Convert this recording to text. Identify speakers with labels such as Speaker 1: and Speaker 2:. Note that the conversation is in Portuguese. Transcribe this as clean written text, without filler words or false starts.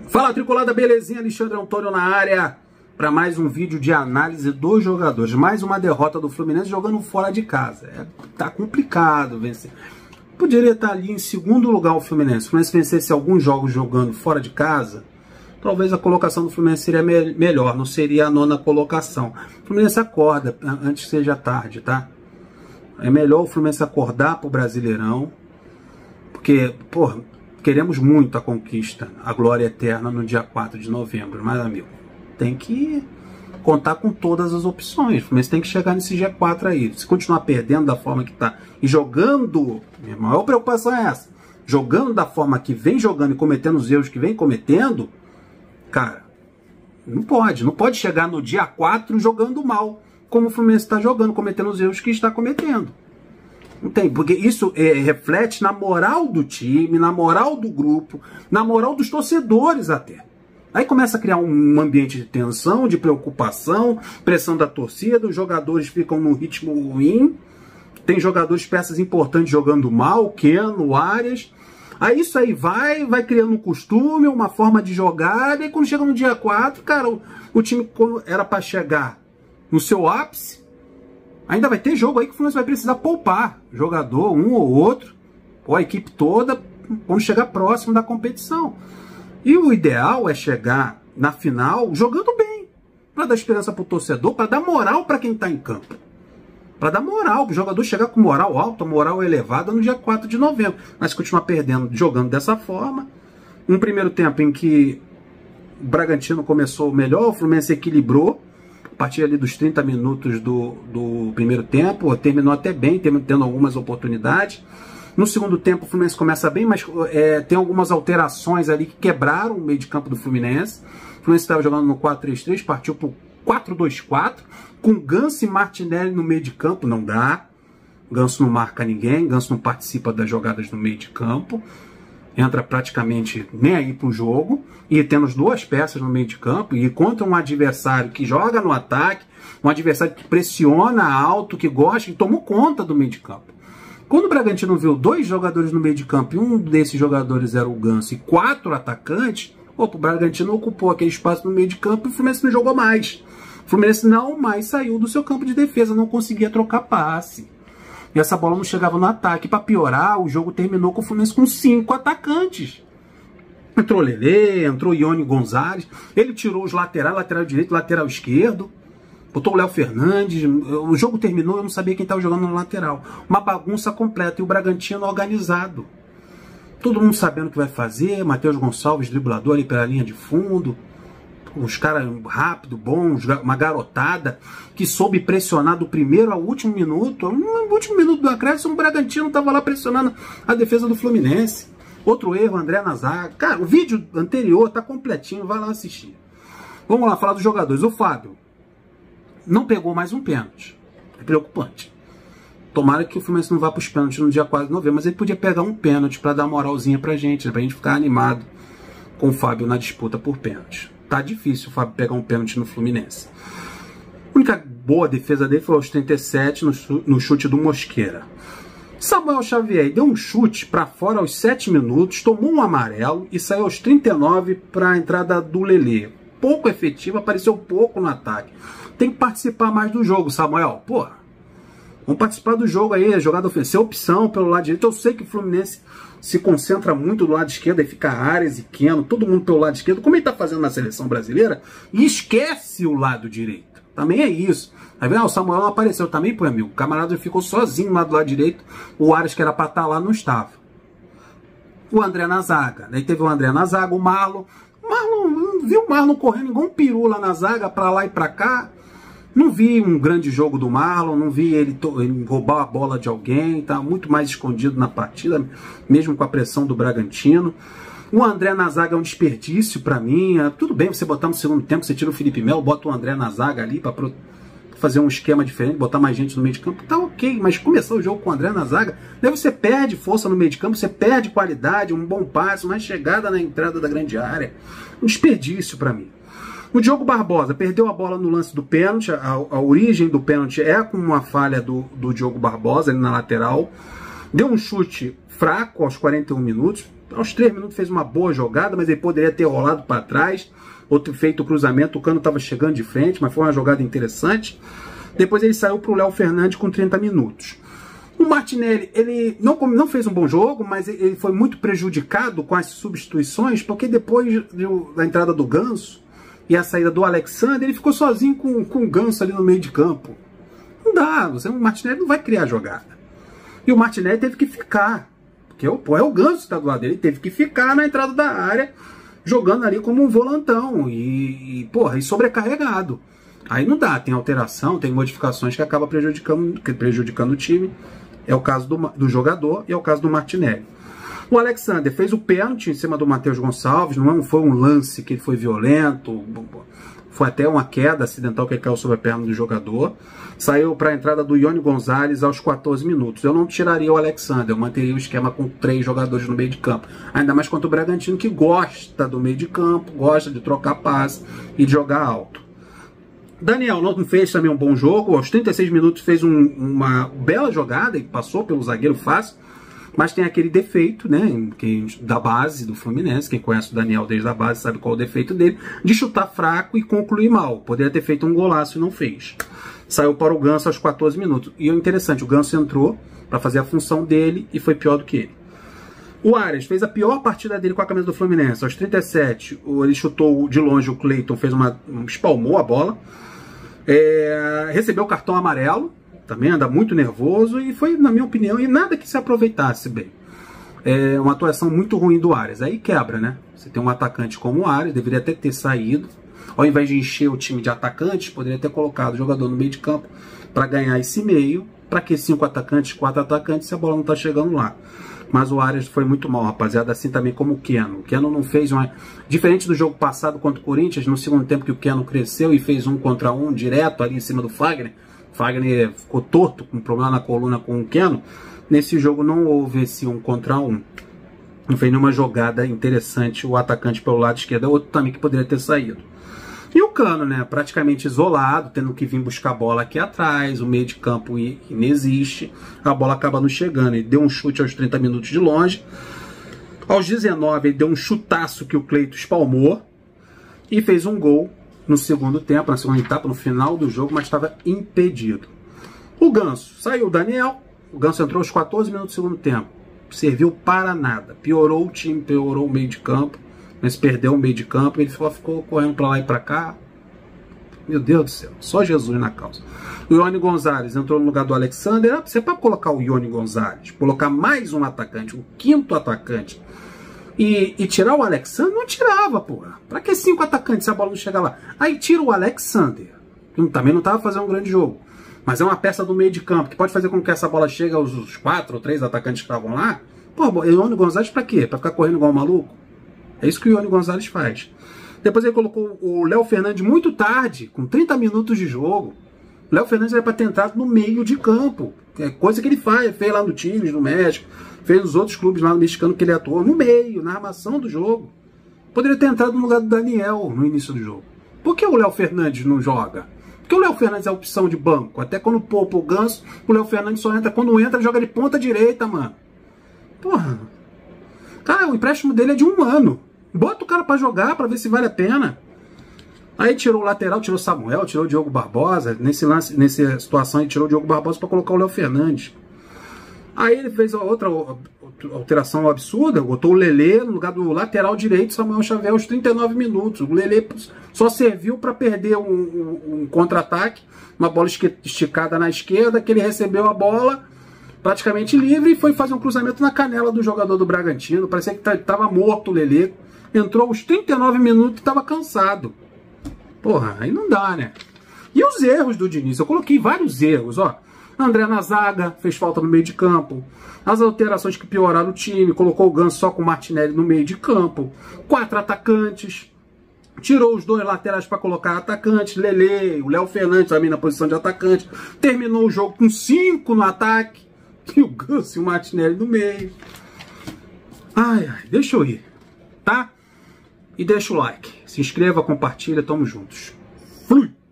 Speaker 1: Fala, tricolada, belezinha? Alexandre Antônio na área para mais um vídeo de análise dos jogadores. Mais uma derrota do Fluminense jogando fora de casa. Tá complicado vencer. Poderia estar ali em segundo lugar o Fluminense. Se o Fluminense vencesse alguns jogos jogando fora de casa, talvez a colocação do Fluminense seria melhor, não seria a nona colocação. O Fluminense acorda antes que seja tarde, tá? É melhor o Fluminense acordar pro Brasileirão, porque, porra, queremos muito a conquista, a glória eterna no dia 4 de novembro, mas, amigo, tem que contar com todas as opções. O Fluminense tem que chegar nesse dia 4 aí. Se continuar perdendo da forma que tá e jogando, minha maior preocupação é essa, jogando da forma que vem jogando e cometendo os erros que vem cometendo, cara, não pode chegar no dia 4 jogando mal, como o Fluminense está jogando, cometendo os erros que está cometendo. Não tem, porque isso reflete na moral do time, na moral do grupo, na moral dos torcedores até. Aí começa a criar um ambiente de tensão, de preocupação, pressão da torcida, os jogadores ficam num ritmo ruim, tem jogadores, peças importantes jogando mal, Keno, Arias. Aí isso aí vai criando um costume, uma forma de jogar, e quando chega no dia 4, cara, o time era para chegar no seu ápice, ainda vai ter jogo aí que o Fluminense vai precisar poupar jogador, um ou outro, ou a equipe toda, quando chegar próximo da competição. E o ideal é chegar na final jogando bem, para dar esperança para o torcedor, para dar moral para quem está em campo. Para dar moral, para o jogador chegar com moral alta, moral elevada no dia 4 de novembro. Mas se continuar perdendo, jogando dessa forma, um primeiro tempo em que o Bragantino começou melhor, o Fluminense equilibrou, a partir ali dos 30 minutos do primeiro tempo, terminou até bem, tendo algumas oportunidades. No segundo tempo o Fluminense começa bem, mas tem algumas alterações ali que quebraram o meio de campo do Fluminense. O Fluminense estava jogando no 4-3-3, partiu para o 4-2-4, com Ganso e Martinelli no meio de campo, não dá. Ganso não marca ninguém, Ganso não participa das jogadas no meio de campo, entra praticamente nem aí para o jogo, e temos duas peças no meio de campo, e contra um adversário que joga no ataque, um adversário que pressiona alto, que gosta, que tomou conta do meio de campo. Quando o Bragantino viu dois jogadores no meio de campo, e um desses jogadores era o Ganso, e 4 atacantes, o Bragantino ocupou aquele espaço no meio de campo e o Fluminense não jogou mais. O Fluminense não mais saiu do seu campo de defesa, não conseguia trocar passe. E essa bola não chegava no ataque. Para piorar, o jogo terminou com o Fluminense com 5 atacantes. Entrou Lelê, entrou Ione Gonzalez, ele tirou os laterais, lateral direito, lateral esquerdo, botou o Léo Fernandes, o jogo terminou, eu não sabia quem estava jogando no lateral. Uma bagunça completa, e o Bragantino organizado. Todo mundo sabendo o que vai fazer, Matheus Gonçalves, driblador ali pela linha de fundo, os caras rápido, bons, uma garotada que soube pressionar do primeiro ao último minuto. No último minuto do acréscimo, o Bragantino estava lá pressionando a defesa do Fluminense. Outro erro, André na zaga. Cara, o vídeo anterior tá completinho, vai lá assistir. Vamos lá, falar dos jogadores. O Fábio não pegou mais um pênalti. É preocupante. Tomara que o Fluminense não vá para os pênaltis no dia 4 de novembro, mas ele podia pegar um pênalti para dar moralzinha pra gente, né? Pra gente ficar animado com o Fábio na disputa por pênalti. Tá difícil o Fábio pegar um pênalti no Fluminense. A única boa defesa dele foi aos 37 no chute do Mosqueira. Samuel Xavier deu um chute para fora aos 7 minutos, tomou um amarelo e saiu aos 39 para a entrada do Lelê. Pouco efetivo, apareceu pouco no ataque. Tem que participar mais do jogo, Samuel. Porra, vamos participar do jogo aí, a jogada ofensiva, opção pelo lado direito. Eu sei que o Fluminense se concentra muito do lado esquerdo, aí fica Arias e Keno, todo mundo pelo lado esquerdo, como ele está fazendo na seleção brasileira, e esquece o lado direito. Também é isso. Aí vem, o Samuel não apareceu também, pô, amigo. O camarada ficou sozinho lá do lado direito, o Arias que era para estar lá não estava. O André na zaga, aí teve o André na zaga, o Marlon. Não viu o Marlon correndo igual um peru lá na zaga, para lá e para cá. Não vi um grande jogo do Marlon, não vi ele roubar a bola de alguém, tá muito mais escondido na partida, mesmo com a pressão do Bragantino. O André na zaga é um desperdício para mim. Tudo bem você botar no segundo tempo, você tira o Felipe Melo, bota o André na zaga ali para fazer um esquema diferente, botar mais gente no meio de campo, tá ok, mas começar o jogo com o André na zaga, daí você perde força no meio de campo, você perde qualidade, um bom passe, mais chegada na entrada da grande área. Um desperdício para mim. O Diogo Barbosa perdeu a bola no lance do pênalti, a origem do pênalti é com uma falha do Diogo Barbosa ali na lateral. Deu um chute fraco aos 41 minutos, Aos 3 minutos fez uma boa jogada, mas ele poderia ter rolado para trás, ou ter feito o cruzamento, o Cano estava chegando de frente, mas foi uma jogada interessante. Depois ele saiu para o Léo Fernandes com 30 minutos. O Martinelli, ele não fez um bom jogo, mas ele foi muito prejudicado com as substituições, porque depois da entrada do Ganso e a saída do Alexander, ele ficou sozinho com o Ganso ali no meio de campo. Não dá, o Martinelli não vai criar jogada. E o Martinelli teve que ficar, porque é o Ganso que está do lado dele, ele teve que ficar na entrada da área, jogando ali como um volantão e sobrecarregado. Aí não dá, tem alteração, tem modificações que acabam prejudicando o time. É o caso do jogador e é o caso do Martinelli. O Alexander fez o pênalti em cima do Matheus Gonçalves, não foi um lance que ele foi violento, foi até uma queda acidental que ele caiu sobre a perna do jogador. Saiu para a entrada do Ione Gonzalez aos 14 minutos. Eu não tiraria o Alexander, eu manteria o esquema com 3 jogadores no meio de campo. Ainda mais contra o Bragantino, que gosta do meio de campo, gosta de trocar passe e de jogar alto. Daniel não fez também um bom jogo, aos 36 minutos fez uma bela jogada e passou pelo zagueiro fácil, mas tem aquele defeito, né, da base do Fluminense, quem conhece o Daniel desde a base sabe qual é o defeito dele, de chutar fraco e concluir mal. Poderia ter feito um golaço e não fez. Saiu para o Ganso aos 14 minutos. E o interessante, o Ganso entrou para fazer a função dele e foi pior do que ele. O Arias fez a pior partida dele com a camisa do Fluminense. Aos 37, ele chutou de longe, o Cleiton espalmou a bola. Recebeu o cartão amarelo, também anda muito nervoso e foi, na minha opinião, e nada que se aproveitasse bem. Uma atuação muito ruim do Arias. Aí quebra, né? Você tem um atacante como o Arias, deveria até ter saído. Ao invés de encher o time de atacantes, poderia ter colocado o jogador no meio de campo para ganhar esse meio. Para que 5 atacantes, 4 atacantes, se a bola não está chegando lá? Mas o Arias foi muito mal, rapaziada, assim também como o Keno. O Keno não fez uma... Diferente do jogo passado contra o Corinthians, no segundo tempo que o Keno cresceu e fez 1 contra 1 direto ali em cima do Fagner. Fagner ficou torto, com problema na coluna com o Keno. Nesse jogo não houve esse 1 contra 1. Não fez nenhuma jogada interessante o atacante pelo lado esquerdo, outro também que poderia ter saído. E o Cano, né, praticamente isolado, tendo que vir buscar a bola aqui atrás, o meio de campo inexiste, a bola acaba não chegando. Ele deu um chute aos 30 minutos de longe. Aos 19 ele deu um chutaço que o Cleiton espalmou e fez um gol no segundo tempo, na segunda etapa, no final do jogo, mas estava impedido. O Ganso, saiu o Daniel, o Ganso entrou aos 14 minutos do segundo tempo, serviu para nada, piorou o time, piorou o meio de campo. Mas perdeu o meio de campo, ele ficou correndo para lá e para cá. Meu Deus do céu, só Jesus na causa. O Ione Gonzalez entrou no lugar do Alexander. Você pode colocar o Ione Gonzalez, colocar mais um atacante, um 5º atacante, e tirar o Alexander? Não tirava, porra. Pra que 5 atacantes se a bola não chegar lá? Aí tira o Alexander, que também não estava fazendo um grande jogo, mas é uma peça do meio de campo, que pode fazer com que essa bola chegue aos 4 ou 3 atacantes que estavam lá. Pô, o Ione Gonzalez pra quê? Pra ficar correndo igual um maluco? É isso que o Ione Gonzalez faz. Depois ele colocou o Léo Fernandes muito tarde, com 30 minutos de jogo. O Léo Fernandes era para ter entrado no meio de campo. É coisa que ele fez lá no Tigres, no México, fez nos outros clubes lá no mexicano que ele atuou, no meio, na armação do jogo. Poderia ter entrado no lugar do Daniel no início do jogo. Por que o Léo Fernandes não joga? Porque o Léo Fernandes é a opção de banco. Até quando poupa o Ganso, o Léo Fernandes só entra. Quando entra, joga de ponta direita, mano. Porra. Cara, o empréstimo dele é de 1 ano. Bota o cara pra jogar, pra ver se vale a pena. Aí tirou o lateral, tirou o Samuel, tirou o Diogo Barbosa. Nessa situação, ele tirou o Diogo Barbosa pra colocar o Léo Fernandes. Aí ele fez outra alteração absurda, botou o Lelê no lugar do lateral direito, Samuel Xavier, aos 39 minutos. O Lelê só serviu para perder um contra-ataque, uma bola esticada na esquerda, que ele recebeu a bola praticamente livre e foi fazer um cruzamento na canela do jogador do Bragantino. Parecia que estava morto o Lelê. Entrou aos 39 minutos e estava cansado. Porra, aí não dá, né? E os erros do Diniz? Eu coloquei vários erros, ó. André na zaga, fez falta no meio de campo. As alterações que pioraram o time, colocou o Ganso só com o Martinelli no meio de campo. 4 atacantes. Tirou os 2 laterais para colocar atacantes. Lelê, o Léo Fernandes também na posição de atacante. Terminou o jogo com 5 no ataque. E o Ganso e o Martinelli no meio. Ai, deixa eu ir, tá? E deixa o like. Se inscreva, compartilha, tamo juntos. Fui!